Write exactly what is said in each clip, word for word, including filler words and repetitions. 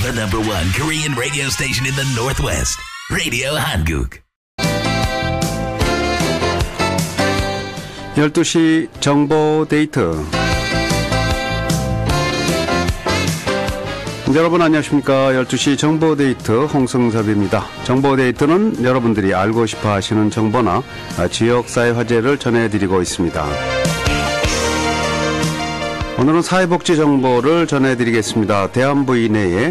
The number one Korean radio station in the Northwest. Radio Hanguk. 열두 시 정보 데이트. 여러분 안녕하십니까. 열두 시 정보 데이트 홍승섭입니다. 정보 데이트는 여러분들이 알고 싶어 하시는 정보나 지역사회 화제를 전해드리고 있습니다. 오늘은 사회복지 정보를 전해드리겠습니다. 대한부인회의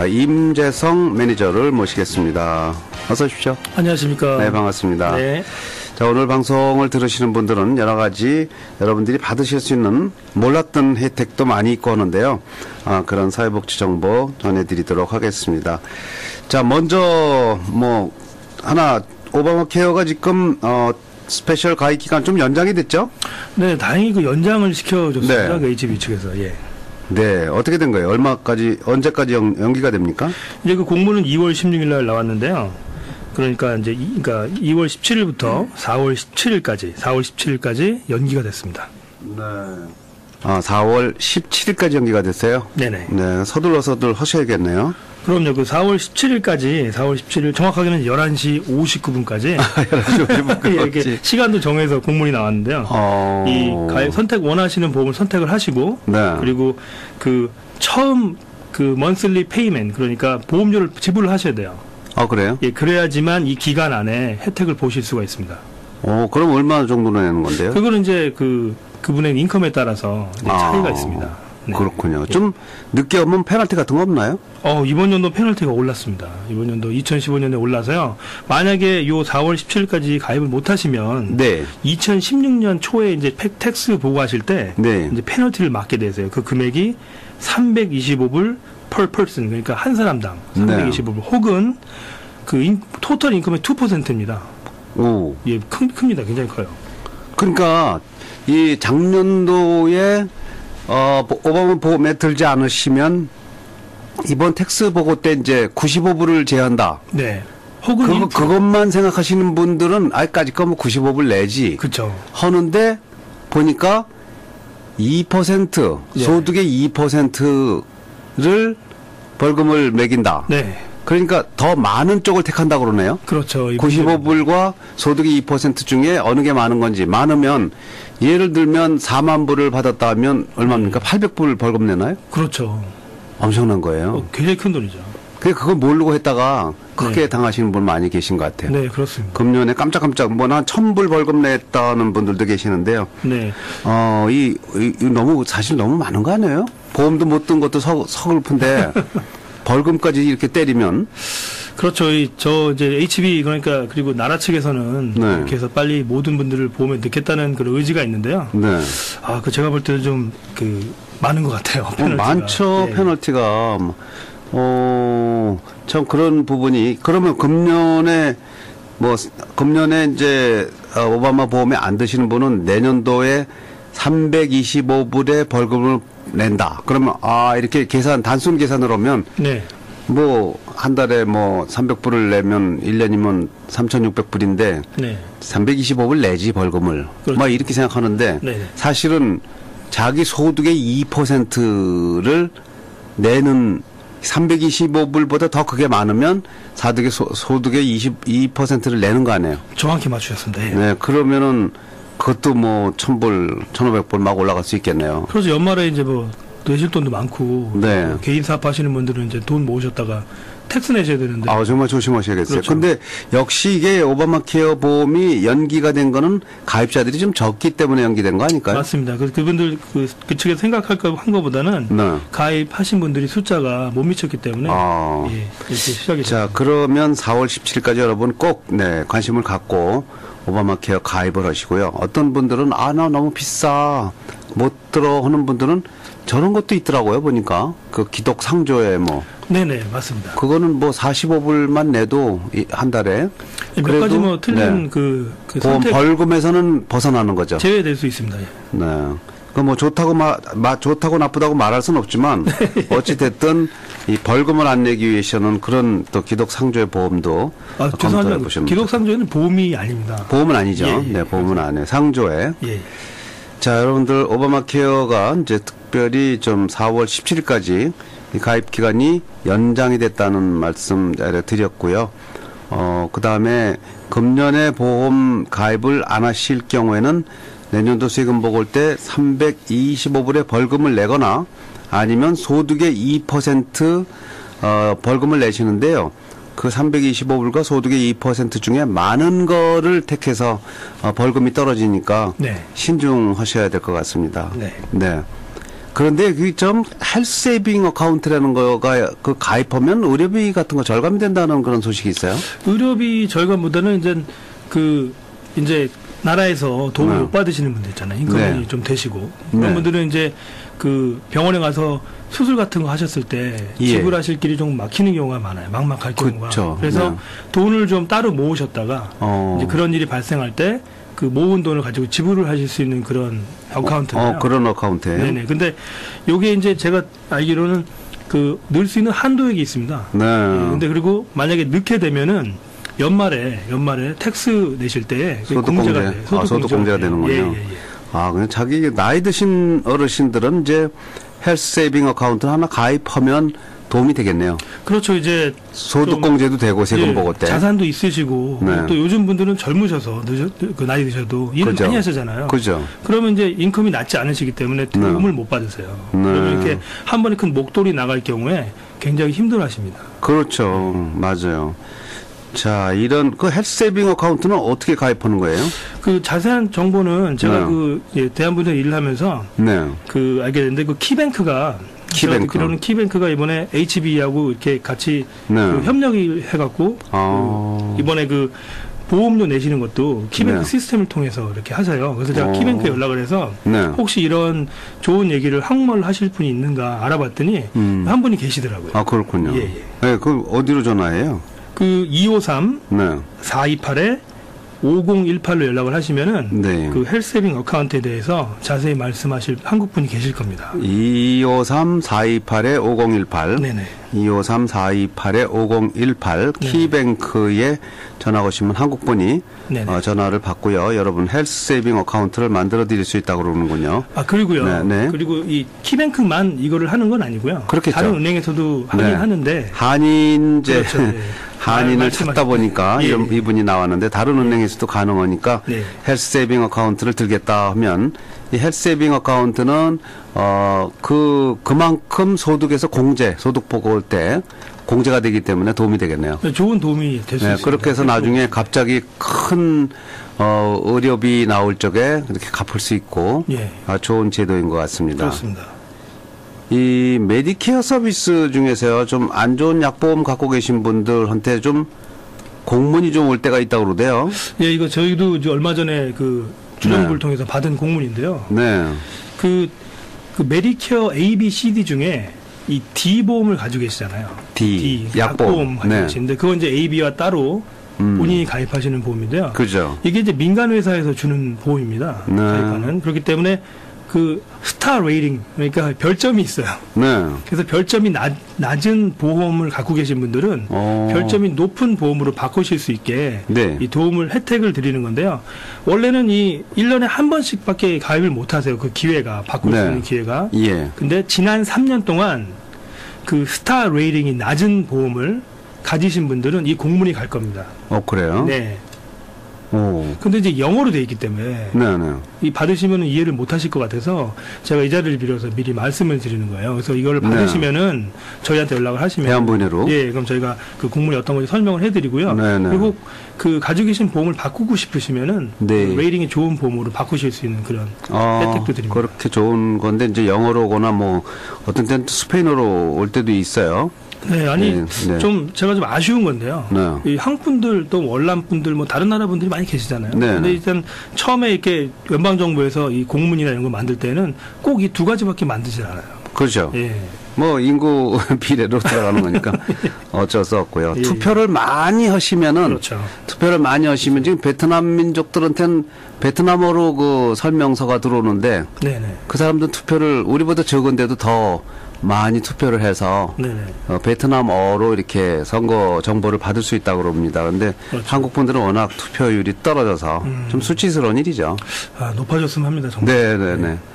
임재성 매니저를 모시겠습니다. 어서 오십시오. 안녕하십니까. 네, 반갑습니다. 네. 자, 오늘 방송을 들으시는 분들은 여러 가지 여러분들이 받으실 수 있는 몰랐던 혜택도 많이 있고 하는데요. 아, 그런 사회복지 정보 전해드리도록 하겠습니다. 자, 먼저 뭐 하나 오바마 케어가 지금 어, 스페셜 가입 기간 좀 연장이 됐죠? 네, 다행히 그 연장을 시켜줬습니다. 네. 그 에이치비 측에서. 예. 네, 어떻게 된 거예요? 얼마까지 언제까지 연, 연기가 됩니까? 이제 그 공문은 이월 십육일 날 나왔는데요. 그러니까 이제 이, 그러니까 이월 십칠일부터 사월 십칠일까지, 사월 십칠일까지 연기가 됐습니다. 네. 아, 사월 십칠일까지 연기가 됐어요? 네네. 네, 서둘러 서둘 하셔야겠네요. 그럼요. 그 사월 십칠일까지, 사월 십칠일 정확하게는 열한 시 오십구 분까지 열한 시 오십구 분까지 이렇게 시간도 정해서 공문이 나왔는데요. 어... 이 가입 선택 원하시는 보험을 선택을 하시고, 네. 그리고 그 처음 그 먼슬리 페이맨, 그러니까 보험료를 지불을 하셔야 돼요. 아, 그래요? 예, 그래야지만 이 기간 안에 혜택을 보실 수가 있습니다. 어, 그럼 얼마 정도로 내는 건데요? 그거는 이제 그 그분의 인컴에 따라서 이제 차이가 아, 있습니다. 네. 그렇군요. 예. 좀 늦게 오면 페널티 같은 거 없나요? 어, 이번 연도 페널티가 올랐습니다. 이번 연도 이천십오 년에 올라서요. 만약에 요 사월 십칠일까지 가입을 못 하시면 네. 이천십육 년 초에 이제 팩 텍스 보고하실 때 네. 이제 페널티를 맞게 되세요. 그 금액이 삼백이십오 불 per person, 그러니까 한 사람당 삼백이십오 불, 네. 혹은 그 인, 토탈 인컴의 이 퍼센트입니다. 오. 예, 큰, 큽니다. 굉장히 커요. 그러니까 이 작년도에 어, 오바마 보험에 들지 않으시면 이번 텍스 보고 때 이제 구십오 불을 제한다. 네. 혹은 그거, 그것만 생각하시는 분들은 아직까지 거면 구십오 불 내지. 그렇죠. 하는데 보니까 이 퍼센트 네. 소득의 이 퍼센트를 벌금을 매긴다. 네. 그러니까 더 많은 쪽을 택한다고 그러네요. 그렇죠. 구십오 불과 소득의 이 퍼센트 중에 어느 게 많은 건지. 많으면 예를 들면 사만 불을 받았다 하면 얼마입니까? 네. 팔백 불 벌금 내나요? 그렇죠. 엄청난 거예요. 어, 굉장히 큰 돈이죠. 그게 그걸 모르고 했다가 크게 네. 당하시는 분 많이 계신 것 같아요. 네, 그렇습니다. 금년에 깜짝깜짝 뭐 한 천 불 벌금 냈다는 분들도 계시는데요. 네. 어, 이, 이, 이 너무 사실 너무 많은 거 아니에요? 보험도 못 든 것도 서, 서글픈데 벌금까지 이렇게 때리면. 그렇죠. 이, 저 이제 에이치비 그러니까 그리고 나라 측에서는 네. 이렇게 해서 빨리 모든 분들을 보험에 넣겠다는 그런 의지가 있는데요. 네. 아, 그 제가 볼 때는 좀 그 많은 것 같아요. 어, 페널티가. 많죠. 네. 페널티가. 어, 참 그런 부분이. 그러면 금년에 뭐 금년에 이제 오바마 보험에 안 드시는 분은 내년도에 삼백이십오 불의 벌금을 낸다. 그러면 아, 이렇게 계산 단순 계산으로 하면 네. 뭐 한 달에 뭐 삼백 불을 내면 일 년이면 삼천육백 불인데 네. 삼백이십오 불 내지 벌금을. 그렇죠. 뭐 이렇게 생각하는데 네. 사실은 자기 소득의 이 퍼센트를 내는 삼백이십오 불보다 더 그게 많으면 사득의 소, 소득의 이십이 퍼센트를 내는 거 아니에요. 정확히 맞추셨습니다. 예. 네, 그러면은 그것도 뭐 천 불, 천오백 불 막 올라갈 수 있겠네요. 그래서 연말에 이제 뭐 내실 돈도 많고 네. 뭐 개인 사업하시는 분들은 이제 돈 모으셨다가 텍스 내셔야 되는데. 아, 정말 조심하셔야겠어요. 그렇죠. 근데 역시 이게 오바마 케어 보험이 연기가 된 거는 가입자들이 좀 적기 때문에 연기된 거 아닐까요? 맞습니다. 그 그분들 그, 그 측에 생각할 거 한 거보다는 네. 가입하신 분들이 숫자가 못 미쳤기 때문에 아. 예, 이렇게 시작이 자, 됐습니다. 그러면 사월 십칠일까지 여러분 꼭 네, 관심을 갖고 오바마 케어 가입을 하시고요. 어떤 분들은 아, 나 너무 비싸. 못 들어 하는 분들은 저런 것도 있더라고요. 보니까 그 기독 상조에 뭐 네네 맞습니다. 그거는 뭐 사십오 불만 내도 이, 한 달에 몇 그래도, 가지 뭐 틀린 네. 그, 그 보험 선택 벌금에서는 벗어나는 거죠. 제외될 수 있습니다. 예. 네. 그 뭐 좋다고 마, 마 좋다고 나쁘다고 말할 수는 없지만 어찌 됐든 이 벌금을 안 내기 위해서는 그런 또 기독 상조의 보험도 아, 검토해 죄송합니다. 보시면 기독 상조에는 보험이 아닙니다. 보험은 아니죠. 예, 예. 네, 보험은 아니에요. 상조에. 예. 자, 여러분들 오바마 케어가 이제 특별히 좀 사월 십칠일까지 이 가입 기간이 연장이 됐다는 말씀 드렸고요. 어, 그 다음에 금년에 보험 가입을 안 하실 경우에는 내년도 세금 보고 올 때 삼백이십오 불의 벌금을 내거나 아니면 소득의 이 퍼센트 어, 벌금을 내시는데요. 그 삼백이십오 불과 소득의 이 퍼센트 중에 많은 거를 택해서 어, 벌금이 떨어지니까 네. 신중하셔야 될 것 같습니다. 네. 네. 그런데 그 좀 헬스 세이빙 어카운트라는 거가 그 가입하면 의료비 같은 거 절감이 된다는 그런 소식이 있어요? 의료비 절감보다는 이제 그 이제 나라에서 도움을 네. 못 받으시는 분들 있잖아요. 인건이 네. 좀 되시고 그런 네. 분들은 이제 그 병원에 가서 수술 같은 거 하셨을 때 예. 지불하실 길이 좀 막히는 경우가 많아요. 막막할 경우가. 그쵸. 그래서 네. 돈을 좀 따로 모으셨다가 어. 이제 그런 일이 발생할 때 그 모은 돈을 가지고 지불을 하실 수 있는 그런 어카운트예요. 어, 그런 어카운트예요? 네네. 근데 요게 이제 제가 알기로는 그 넣을 수 있는 한도액이 있습니다. 네. 예, 근데 그리고 만약에 넣게 되면은 연말에 연말에 텍스 내실 때 소득 공제가 공제. 돼요. 아, 소득 공제가 되는군요. 예, 예, 예. 아, 그냥 자기 나이 드신 어르신들은 이제 헬스 세이빙 어카운트 하나 가입하면 도움이 되겠네요. 그렇죠. 이제 소득 좀, 공제도 되고 세금 예, 보고 때. 자산도 있으시고 네. 또 요즘 분들은 젊으셔서 늦어, 그 나이 드셔도 일을 그죠. 많이 하시잖아요. 그죠. 그러면 이제 인컴이 낮지 않으시기 때문에 도움을 못 받으세요. 네. 그러면 이렇게 한 번에 큰 목돈이 나갈 경우에 굉장히 힘들어하십니다. 그렇죠. 맞아요. 자, 이런 그 헬스 세이빙 어카운트는 어떻게 가입하는 거예요? 그 자세한 정보는 제가 네. 그 예, 대한분들 일을 하면서 네. 그 알게 됐는데 그 키뱅크가 키뱅크. 제가 듣기로는 키뱅크가 이번에 에이치비하고 이렇게 같이 네. 그 협력을 해갖고 아. 그 이번에 그 보험료 내시는 것도 키뱅크 네. 시스템을 통해서 이렇게 하세요. 그래서 제가 어. 키뱅크에 연락을 해서 네. 혹시 이런 좋은 얘기를 한국말로 하실 분이 있는가 알아봤더니 음. 한 분이 계시더라고요. 아, 그렇군요. 예, 예. 네, 그 어디로 전화해요? 그 이오삼 네. 사이팔에 오공일팔로 연락을 하시면은 네. 그 헬스세이빙 어카운트에 대해서 자세히 말씀하실 한국 분이 계실 겁니다. 이오삼 사이팔에 오공일팔 네네. 이오삼 사이팔에 오공일팔 네. 키뱅크에 전화 오시면 한국분이 네네. 어, 전화를 받고요. 여러분 헬스 세이빙 어카운트를 만들어 드릴 수 있다고 그러는군요. 아 그리고요. 네, 네. 그리고 이 키뱅크만 이거를 하는 건 아니고요. 그렇겠죠. 다른 은행에서도 하긴 네. 하는데 한인제 그렇죠, 네. 한인을 말씀하신- 찾다 보니까 예, 이런 예. 이분이 나왔는데 다른 은행에서도 가능하니까 네. 헬스 세이빙 어카운트를 들겠다 하면 이 헬스 세이빙 어카운트는 어 그 그만큼 소득에서 공제 소득 보고 올 때 공제가 되기 때문에 도움이 되겠네요. 좋은 도움이 될 수 네, 있습니다. 그렇게 해서 나중에 갑자기 큰 어, 의료비 나올 적에 그렇게 갚을 수 있고 예. 아, 좋은 제도인 것 같습니다. 그렇습니다. 이 메디케어 서비스 중에서요, 좀 안 좋은 약보험 갖고 계신 분들한테 좀 공문이 좀 올 때가 있다고 그러대요. 예, 이거 저희도 이제 얼마 전에 그 주정부를 네. 통해서 받은 공문인데요. 네. 그, 그 메디케어 A, B, C, D 중에 이 D 보험을 가지고 계시잖아요. D, D 약보험. 약보험 가지고 네. 계시는데 그건 이제 A비와 따로 음. 본인이 가입하시는 보험인데요. 그죠. 이게 이제 민간 회사에서 주는 보험입니다. 네. 가입하는 그렇기 때문에 그 스타 레이팅 그러니까 별점이 있어요. 네. 그래서 별점이 낮, 낮은 보험을 갖고 계신 분들은 어. 별점이 높은 보험으로 바꾸실 수 있게 네. 이 도움을 혜택을 드리는 건데요. 원래는 이 일 년에 한 번씩밖에 가입을 못 하세요. 그 기회가 바꿀 네. 수 있는 기회가. 예. 근데 지난 삼 년 동안 그 스타 레이팅이 낮은 보험을 가지신 분들은 이 공문이 갈 겁니다. 어, 그래요? 네. 오. 근데 이제 영어로 돼 있기 때문에 네, 네. 이 받으시면 이해를 못 하실 것 같아서 제가 이 자리를 빌어서 미리 말씀을 드리는 거예요. 그래서 이걸 받으시면은 저희한테 연락을 하시면 대한문의로? 예, 그럼 저희가 그 공문이 어떤 건지 설명을 해드리고요. 네네. 그리고 그 가지고 계신 보험을 바꾸고 싶으시면은 네. 그 레이팅이 좋은 보험으로 바꾸실 수 있는 그런 어, 혜택도 드립니다. 그렇게 좋은 건데 이제 영어로 오거나 뭐 어떤 때는 또 스페인어로 올 때도 있어요. 네, 아니 네, 네. 좀 제가 좀 아쉬운 건데요. 네. 이 한국 분들 또 월남 분들 뭐 다른 나라 분들이 많이 계시잖아요. 네, 근데 네. 일단 처음에 이렇게 연방 정부에서 이 공문이나 이런 거 만들 때는 꼭 이 두 가지밖에 만들지 않아요. 그렇죠. 예. 뭐 인구 비례로 들어가는 거니까 어쩔 수 없고요. 예, 투표를 많이 하시면은 그렇죠. 투표를 많이 하시면 지금 베트남 민족들한테는 베트남어로 그 설명서가 들어오는데 네네. 그 사람들 투표를 우리보다 적은데도 더 많이 투표를 해서 네네. 어, 베트남어로 이렇게 선거 정보를 받을 수 있다고 그럽니다. 근데 그렇죠. 한국 분들은 워낙 투표율이 떨어져서 음. 좀 수치스러운 일이죠. 아, 높아졌으면 합니다, 정말. 네, 네, 네.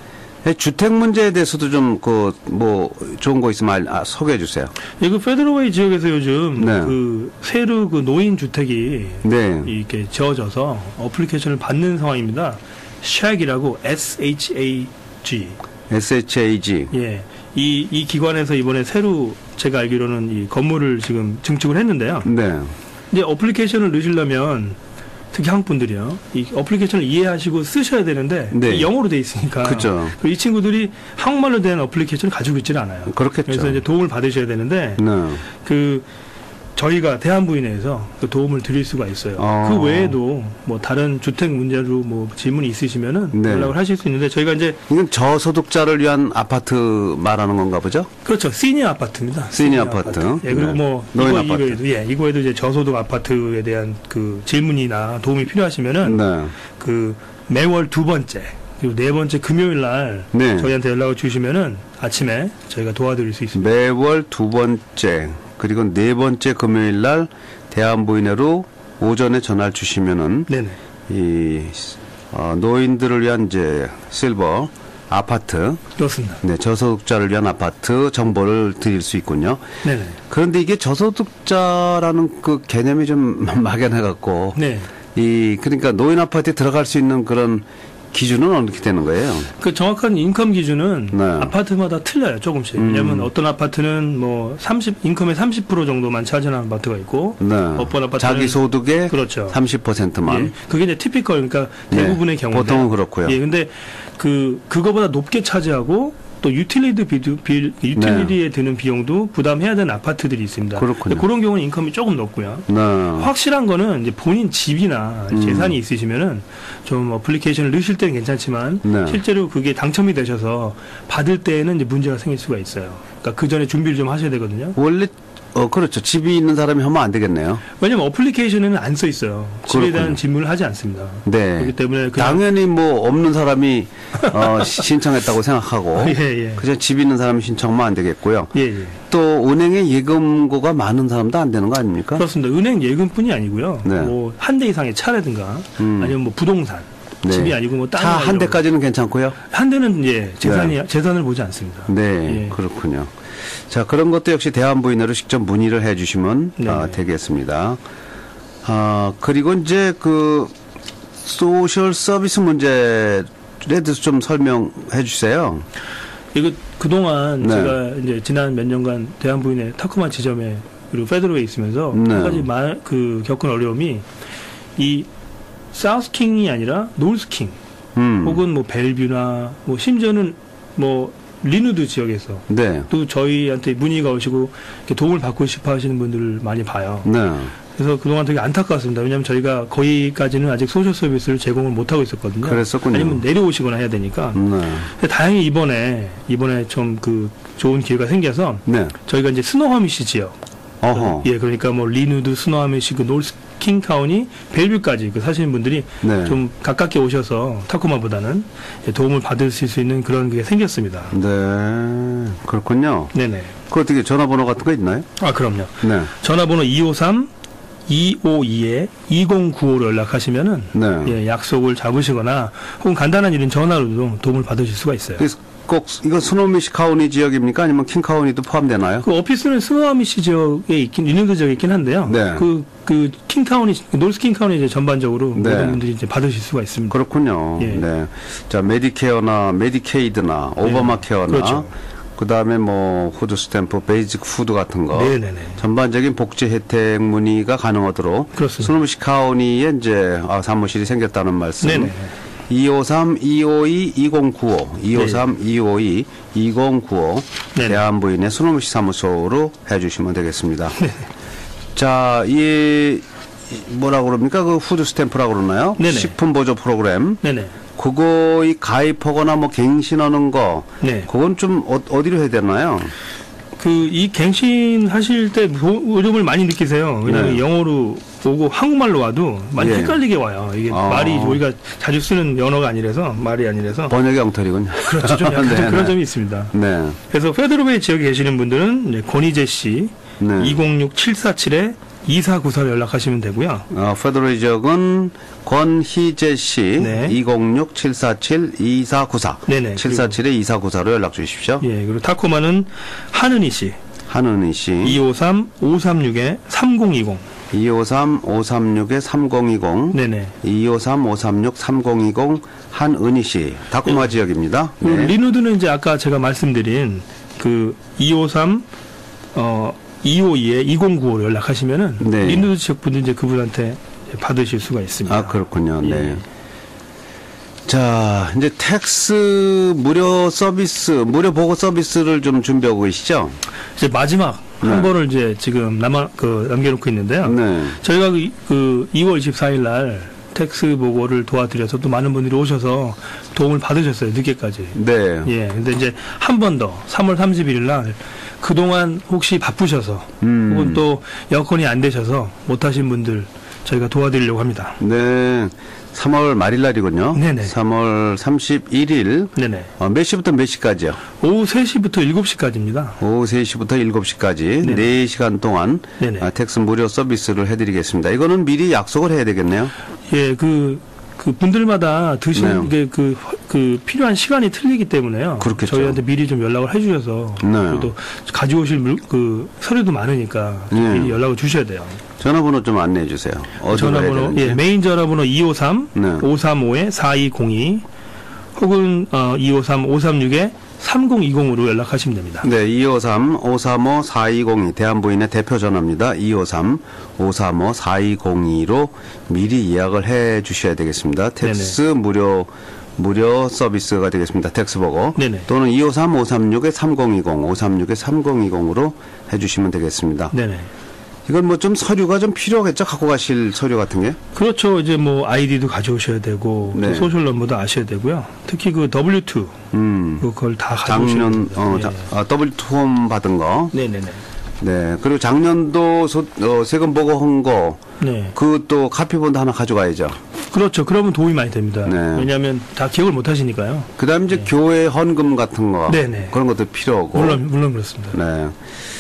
주택 문제에 대해서도 좀 그 뭐 좋은 거 있으면 알, 아, 소개해 주세요. 예, 그 페더러웨이 지역에서 요즘 네. 그 새로 그 노인 주택이 네. 이렇게 지어져서 어플리케이션을 받는 상황입니다. 샥이라고 에스 에이치 에이 지. 에스 에이치 에이 지. 예. 이, 이 기관에서 이번에 새로 제가 알기로는 이 건물을 지금 증축을 했는데요. 네. 이제 어플리케이션을 넣으시려면 특히 한국 분들이요. 이 어플리케이션을 이해하시고 쓰셔야 되는데 네. 영어로 돼 있으니까. 그죠. 이 친구들이 한국말로 된 어플리케이션을 가지고 있지는 않아요. 그렇겠죠. 그래서 이제 도움을 받으셔야 되는데 네. 그 저희가 대한부인회에서 그 도움을 드릴 수가 있어요. 어. 그 외에도 뭐 다른 주택 문제로 뭐 질문이 있으시면은 네. 연락을 하실 수 있는데 저희가 이제 이건 저소득자를 위한 아파트 말하는 건가 보죠? 그렇죠. 시니어 아파트입니다. 시니어 아파트. 예, 그리고 네. 뭐 노인 이거 아파트. 이외에도 예, 이거에도 이제 저소득 아파트에 대한 그 질문이나 도움이 필요하시면은 네. 그 매월 두 번째 그리고 네 번째 금요일 날 네. 저희한테 연락을 주시면은 아침에 저희가 도와드릴 수 있습니다. 매월 두 번째 그리고 네 번째 금요일 날 대한부인회로 오전에 전화를 주시면은 네네. 이 어, 노인들을 위한 이제 실버 아파트, 그렇습니다. 네, 저소득자를 위한 아파트 정보를 드릴 수 있군요. 네네. 그런데 이게 저소득자라는 그 개념이 좀 막연해 갖고 네. 이 그러니까 노인 아파트에 들어갈 수 있는 그런 기준은 어떻게 되는 거예요? 그 정확한 인컴 기준은 네. 아파트마다 틀려요, 조금씩. 음. 왜냐하면 어떤 아파트는 뭐 삼십 인컴의 삼십 퍼센트 정도만 차지하는 아파트가 있고, 네. 어떤 아파트는 자기 소득의 그렇죠. 삼십 퍼센트만. 예. 그게 이제 티피컬, 그러니까 대부분의 네. 경우인데. 보통은 그렇고요. 예, 근데 그 그거보다 높게 차지하고 또 유틸리티 비도 빌 유틸리티에 드는 비용도 부담해야 되는 아파트들이 있습니다. 그렇군요. 근데 그런 경우는 인컴이 조금 높고요. 네. 확실한 거는 이제 본인 집이나 음. 재산이 있으시면은 좀 어플리케이션을 넣으실 때는 괜찮지만 네. 실제로 그게 당첨이 되셔서 받을 때에는 이제 문제가 생길 수가 있어요. 그러니까 그 전에 준비를 좀 하셔야 되거든요. 원래 어 그렇죠. 집이 있는 사람이 하면 안 되겠네요. 왜냐면 어플리케이션에는 안 써 있어요. 집에 그렇군요. 대한 질문을 하지 않습니다. 네. 그렇기 때문에 그냥 당연히 뭐 없는 사람이 어, 신청했다고 생각하고 예, 예. 그냥 집 있는 사람이 신청만 안 되겠고요. 예, 예. 또 은행에 예금고가 많은 사람도 안 되는 거 아닙니까? 그렇습니다. 은행 예금뿐이 아니고요. 네. 뭐 한 대 이상의 차라든가 음. 아니면 뭐 부동산 네. 집이 아니고 뭐 차 땅이 한 대까지는 괜찮고요. 한 대는 예 재산이 재산을 보지 않습니다. 네, 예. 그렇군요. 자, 그런 것도 역시 대한부인회로 직접 문의를 해 주시면 네. 아, 되겠습니다. 아, 그리고 이제 그 소셜 서비스 문제에 대해서 좀 설명해 주세요. 이거 그동안 네. 제가 이제 지난 몇 년간 대한부인회 타쿠마 지점에 그리고 페더러웨이 있으면서 네. 한 가지 말, 그 겪은 어려움이 이 사우스킹이 아니라 노스킹 음. 혹은 뭐 벨뷰나 뭐 심지어는 뭐 리누드 지역에서 네. 또 저희한테 문의가 오시고 이렇게 도움을 받고 싶어 하시는 분들을 많이 봐요. 네. 그래서 그동안 되게 안타까웠습니다. 왜냐하면 저희가 거기까지는 아직 소셜 서비스를 제공을 못하고 있었거든요. 그랬었군요. 아니면 내려오시거나 해야 되니까. 네. 근데 다행히 이번에, 이번에 좀 그 좋은 기회가 생겨서 네. 저희가 이제 스노하미시 지역. 어허. 예, 그러니까 뭐 리누드, 스노하미시, 그 노스 킹카운티, 벨뷰까지 그 사시는 분들이 네. 좀 가깝게 오셔서 타코마보다는 도움을 받으실 수 있는 그런 게 생겼습니다. 네. 그렇군요. 네네. 그 어떻게 전화번호 같은 거 있나요? 아, 그럼요. 네. 전화번호 이오삼 이오이 이공구오로 연락하시면은 네. 예, 약속을 잡으시거나 혹은 간단한 일은 전화로도 도움을 받으실 수가 있어요. 그래서 꼭 이거 스노미시 카운티 지역입니까? 아니면 킹 카운티도 포함되나요? 그 오피스는 스노아미시 지역에 있긴 리누드 지역에 있긴 한데요. 네. 그, 그 킹타운이 노스 킹타운이 이제 전반적으로 네. 모든 분들이 이제 받으실 수가 있습니다. 그렇군요. 예. 네. 자, 메디케어나 메디케이드나 오바마 케어나 그렇죠. 그다음에 뭐 푸드 스탬프, 베이직 푸드 같은 거 네네네. 전반적인 복지 혜택 문의가 가능하도록 그렇습니다. 스노미시 카운티에 이제 아, 사무실이 생겼다는 말씀. 네네. 이오삼 이오이 이공구오 이오삼 이오이 이공구오 네네. 대한부인의 스노미시 사무소로 해주시면 되겠습니다. 자, 이 뭐라 그럽니까? 그 푸드 스탬프라고 그러나요? 네네. 식품 보조 프로그램. 네네. 그거에 가입하거나 뭐 갱신하는 거. 네. 그건 좀 어, 어디로 해야 되나요? 그 이 갱신 하실 때 어려움을 많이 느끼세요. 왜냐하면 네. 영어로 오고 한국말로 와도 많이 예. 헷갈리게 와요. 이게 아. 말이 우리가 자주 쓰는 언어가 아니라서 말이 아니라서 번역의 엉터리군요. 그렇죠. 좀 약간 네, 좀 그런 네. 점이 있습니다. 네. 그래서 페더러웨이 지역에 계시는 분들은 이제 권희재 씨 네. 이공육 칠사칠 이사구사로 연락하시면 되고요. 어, 페더럴 지역은 권희재 씨 네. 이공육 칠사칠 이사구사 네네. 칠사칠에 이사구사로 연락 주십시오. 예, 그리고 타코마는 한은희 씨 한은희 씨 이오삼 오삼육에 삼공이공 이오삼 오삼육에 삼공이공 네네. 이오삼 오삼육 삼공이공 한은희 씨 다코마 네. 지역입니다. 네. 네. 리누드는 이제 아까 제가 말씀드린 그 이오삼 어 이오이에 이공구오로 연락하시면은 네. 리누드 지역 분들 이제 그분한테 받으실 수가 있습니다. 아 그렇군요. 예. 네. 자 이제 텍스 무료 서비스 무료 보고 서비스를 좀 준비하고 계시죠? 이제 마지막 네. 한 번을 이제 지금 남아 그 남겨놓고 있는데요. 네. 저희가 그, 그 이월 이십사일 날 텍스 보고를 도와드려서 또 많은 분들이 오셔서 도움을 받으셨어요. 늦게까지. 네. 예. 근데 이제 한 번 더 삼월 삼십일일 날 그동안 혹시 바쁘셔서 음. 혹은 또 여건이 안 되셔서 못하신 분들 저희가 도와드리려고 합니다. 네. 삼월 말일 날이군요. 네네. 삼월 삼십일일 네네. 어, 몇 시부터 몇 시까지요? 오후 세 시부터 일곱 시까지입니다. 오후 세 시부터 일곱 시까지 네네. 네 시간 동안 네네. 아, 텍스 무료 서비스를 해드리겠습니다. 이거는 미리 약속을 해야 되겠네요. 예, 그, 그 분들마다 드시는 네. 게 그, 그 필요한 시간이 틀리기 때문에요. 그렇겠죠. 저희한테 미리 좀 연락을 해주셔서 네. 그래도 가져오실 물, 그 서류도 많으니까 좀 네. 미리 연락을 주셔야 돼요. 전화번호 좀 안내해 주세요. 어디로 해야 전화번호 되는지. 예, 메인 전화번호 이오삼 네. 오삼오에 사이공이 혹은 어, 이오삼 오삼육에 삼공이공으로 연락하시면 됩니다. 네, 이오삼 오삼오 사이공이 대한부인의 대표 전화입니다. 이오삼 오삼오 사이공이로 미리 예약을 해 주셔야 되겠습니다. 텍스 네네. 무료 무료 서비스가 되겠습니다. 텍스 보고 네네. 또는 이오삼 오삼육에 삼공이공 오삼육에 삼공이공으로 해 주시면 되겠습니다. 네네. 이건 뭐 좀 서류가 좀 필요하겠죠? 갖고 가실 서류 같은 게? 그렇죠. 이제 뭐 아이디도 가져오셔야 되고 네. 또 소셜 넘버도 아셔야 되고요. 특히 그 더블유 투 음. 그걸 다 가져오셔야 작년 됩니다. 어, 예. 자, 아, 더블유 투 폼 받은 거. 네네네. 네. 그리고 작년도 소, 어, 세금 보고 한 거. 네. 그것도 카피본도 하나 가져가야죠. 그렇죠. 그러면 도움이 많이 됩니다. 네. 왜냐하면 다 기억을 못 하시니까요. 그다음에 이제 교회 헌금 같은 거. 네네. 그런 것도 필요하고. 물론 물론 그렇습니다. 네.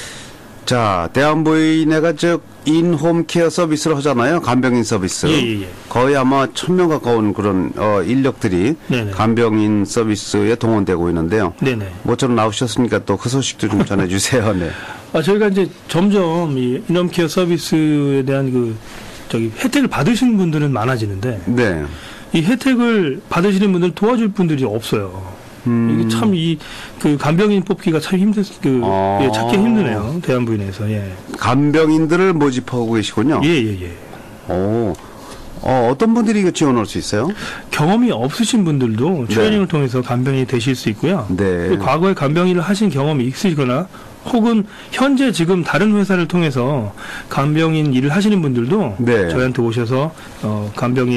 자, 대한부인회가 저 인홈 케어 서비스를 하잖아요. 간병인 서비스. 예, 예, 예. 거의 아마 천 명 가까운 그런 어, 인력들이 네네. 간병인 서비스에 동원되고 있는데요. 네네. 모처럼 나오셨으니까 또 그 소식도 좀 전해주세요. 네. 아, 저희가 이제 점점 이 인홈케어 서비스에 대한 그 저기 혜택을 받으시는 분들은 많아지는데 네. 이 혜택을 받으시는 분들 도와줄 분들이 없어요. 음. 이게 참 이 그 간병인 뽑기가 참 힘들 그 아. 예, 찾기 힘드네요. 대한부인에서 예. 간병인들을 모집하고 계시군요. 예, 예, 예. 오. 어, 어떤 분들이 이거 지원할 수 있어요? 경험이 없으신 분들도 네. 트레이닝을 통해서 간병인이 되실 수 있고요. 네. 그리고 과거에 간병인을 하신 경험이 있으시거나 혹은 현재 지금 다른 회사를 통해서 간병인 일을 하시는 분들도 네. 저희한테 오셔서 어,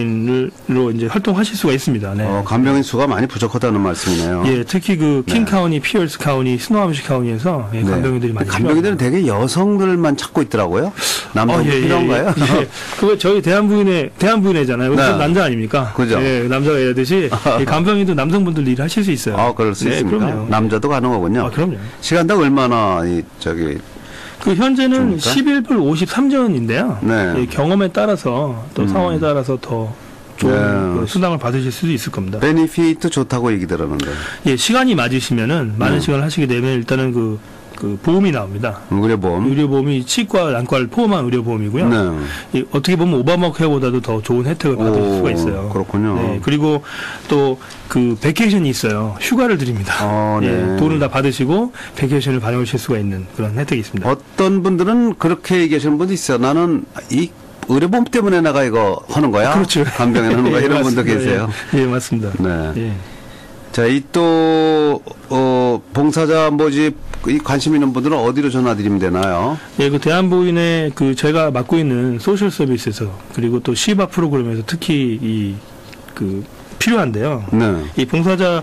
간병인으로 이제 활동하실 수가 있습니다. 네. 어, 간병인 수가 많이 부족하다는 말씀이네요. 예, 특히 그 네. 킹 카운티, 피어스 카운티, 스노함시 카운티에서 예, 네. 간병인들이 많이 간병인들은 필요합니다. 되게 여성들만 찾고 있더라고요. 남성도 어, 예, 예, 필요한가요? 예. 그거 저희 대한부인회 대한부인회잖아요. 네. 남자 아닙니까? 그죠. 예, 남자가 이러듯이 이 간병인도 남성분들 일을 하실 수 있어요. 아, 그럴 수 네, 있습니까? 그럼요. 남자도 가능하군요. 아, 그럼요. 시간당 얼마나 이 저기 그 현재는 줍니까? 십일 불 오십삼 전인데요. 네. 예, 경험에 따라서 또 음. 상황에 따라서 더 좋은 네. 그 수당을 받으실 수도 있을 겁니다. 베니피트 좋다고 얘기 들었는데. 예, 시간이 맞으시면은 많은 네. 시간을 하시게 되면 일단은 그, 그 보험이 나옵니다. 의료보험. 의료보험이 치과, 난과를 포함한 의료보험이고요. 네. 이 어떻게 보면 오바마 케어보다도 더 좋은 혜택을 받을 오, 수가 있어요. 그렇군요. 네, 그리고 또 그 베케이션이 있어요. 휴가를 드립니다. 어, 네. 예, 돈을 다 받으시고 베케이션을 활용하실 수가 있는 그런 혜택이 있습니다. 어떤 분들은 그렇게 얘기하시는 분도 있어요. 나는 이 의료보험 때문에 내가 이거 하는 거야. 그렇죠. 간병인 하는 거야. 예, 이런 분도 맞습니다. 계세요. 예, 예, 맞습니다. 네. 예. 자, 이 또, 어, 봉사자 모집, 이 관심 있는 분들은 어디로 전화드리면 되나요? 예, 그 대한보인의 그 제가 맡고 있는 소셜 서비스에서 그리고 또 시바 프로그램에서 특히 이 그 필요한데요. 네. 이 봉사자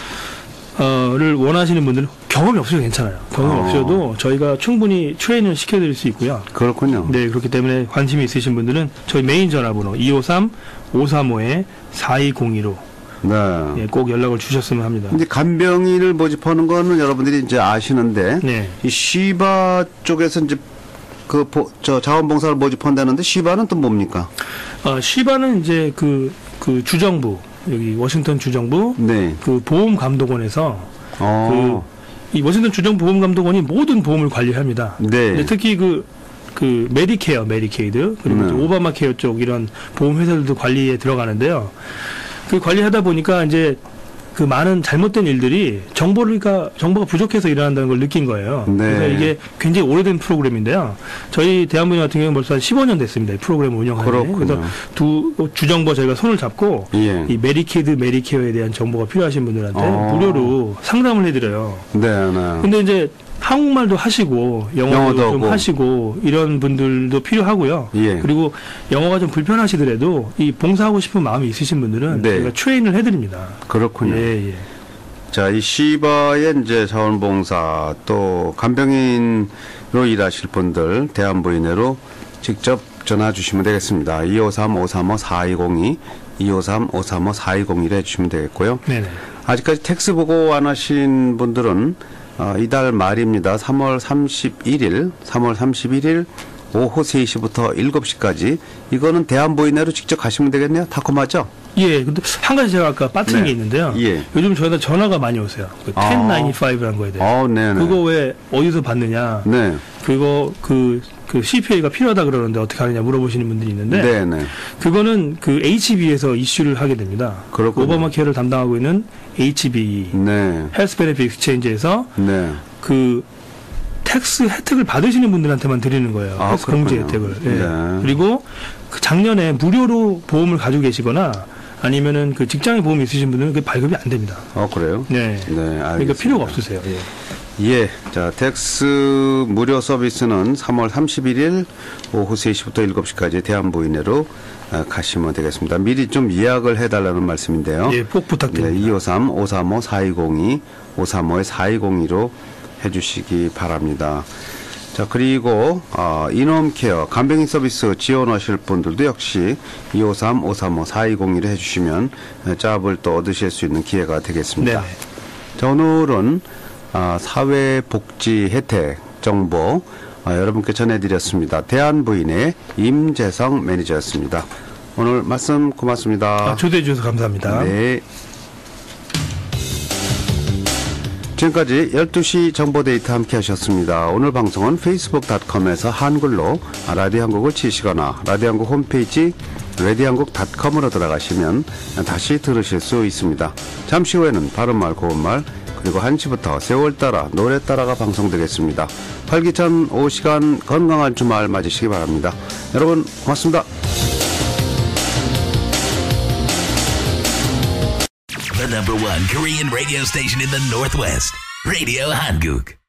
어를 원하시는 분들은 경험이 없어도 괜찮아요. 경험이 어. 없어도 저희가 충분히 트레이닝을 시켜드릴 수 있고요. 그렇군요. 네, 그렇기 때문에 관심이 있으신 분들은 저희 메인 전화번호 이오삼 오삼오에 사이공이로 네. 예, 꼭 연락을 주셨으면 합니다. 이제 간병인을 모집하는 거는 여러분들이 이제 아시는데, 네. 이 시바 쪽에서 이제 그 저 자원봉사를 모집한다는데 시바는 또 뭡니까? 어, 시바는 이제 그, 그 주정부 여기 워싱턴 주정부 네. 그 보험감독원에서 어. 그 이 워싱턴 주정부 보험감독원이 모든 보험을 관리합니다. 네. 근데 특히 그 그 메디케어, 메디케이드 그리고 네. 오바마 케어 쪽 이런 보험 회사들도 관리에 들어가는데요. 그 관리하다 보니까 이제 그 많은 잘못된 일들이 정보가 정보가 부족해서 일어난다는 걸 느낀 거예요. 네. 그래서 이게 굉장히 오래된 프로그램인데요. 저희 대한분야 같은 경우는 벌써 한 십오 년 됐습니다. 이 프로그램을 운영하는. 그렇군요. 그래서 두 주정부 저희가 손을 잡고 예. 이 메디케이드, 메디케어에 대한 정보가 필요하신 분들한테 어. 무료로 상담을 해드려요. 네, 네. 근데 이제 한국말도 하시고 영어도, 영어도 좀 하고. 하시고 이런 분들도 필요하고요. 예. 그리고 영어가 좀 불편하시더라도 이 봉사하고 싶은 마음이 있으신 분들은 네. 저희가 트레인을 해드립니다. 그렇군요. 예, 예. 자, 이 시바의 이제 자원봉사 또 간병인으로 일하실 분들 대한부인회로 직접 전화 주시면 되겠습니다. 이오삼 오삼오 사이공이 이오삼 오삼오 사이공일 해주시면 되겠고요. 네네. 아직까지 텍스 보고 안 하신 분들은 어, 이달 말입니다. 삼월 삼십일일, 삼월 삼십일일 오후 세 시부터 일곱 시까지 이거는 대한부인회로 직접 가시면 되겠네요. 타코 맞죠? 예, 근데 한 가지 제가 아까 빠뜨린 네. 게 있는데요. 예. 요즘 저희가 전화가 많이 오세요. 그 아. 천구십오라는 거에 대해서. 어, 네네. 그거 왜 어디서 받느냐. 네. 그거 그, 그 씨피에이가 필요하다 그러는데 어떻게 하느냐 물어보시는 분들이 있는데. 네네. 그거는 그 에이치비에서 이슈를 하게 됩니다. 그렇군요. 오바마 케어를 담당하고 있는 에이치비, 네. 헬스 베네핏 익스체인지에서 네. 그 텍스 혜택을 받으시는 분들한테만 드리는 거예요. 아, 텍스 공제 그렇군요. 혜택을. 예. 네. 그리고 그 작년에 무료로 보험을 가지고 계시거나 아니면은 그 직장에 보험이 있으신 분들은 그 발급이 안 됩니다. 어, 그래요? 네. 네, 알겠습니다. 그러니까 필요가 없으세요. 예. 예. 자, 텍스 무료 서비스는 삼월 삼십일일 오후 세 시부터 일곱 시까지 대한부인회로 어, 가시면 되겠습니다. 미리 좀 예약을 해달라는 말씀인데요. 예, 꼭 부탁드립니다. 네, 이오삼 오삼오 사이공이 오삼오 사이공이로 해주시기 바랍니다. 자, 그리고 어, 인홈케어 간병인 서비스 지원하실 분들도 역시 이오삼 오삼오 사이공일 해주시면 짭을 또 얻으실 수 있는 기회가 되겠습니다. 네네. 자, 오늘은 어, 사회복지 혜택 정보 어, 여러분께 전해드렸습니다. 대한부인의 임재성 매니저였습니다. 오늘 말씀 고맙습니다. 아, 초대해 주셔서 감사합니다. 네. 지금까지 열두 시 정보데이터 함께 하셨습니다. 오늘 방송은 페이스북 닷컴에서 한글로 라디오 한국을 치시거나 라디오 한국 홈페이지 라디오 한국 닷컴으로 들어가시면 다시 들으실 수 있습니다. 잠시 후에는 바른말 고운말 그리고 한 시부터 세월 따라 노래 따라가 방송되겠습니다. 활기찬 오후 시간 건강한 주말 맞으시기 바랍니다. 여러분 고맙습니다. The number one Korean radio station in the Northwest, Radio Hanguk.